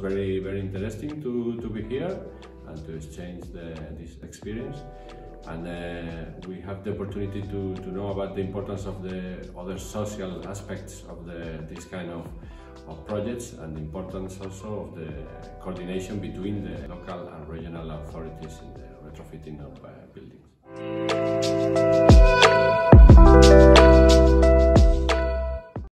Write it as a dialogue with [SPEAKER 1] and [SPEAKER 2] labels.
[SPEAKER 1] very interesting to be here and to exchange this experience. And we have the opportunity to know about the importance of the other social aspects of this kind of projects, and the importance also of the coordination between the local and regional authorities in the retrofitting of buildings.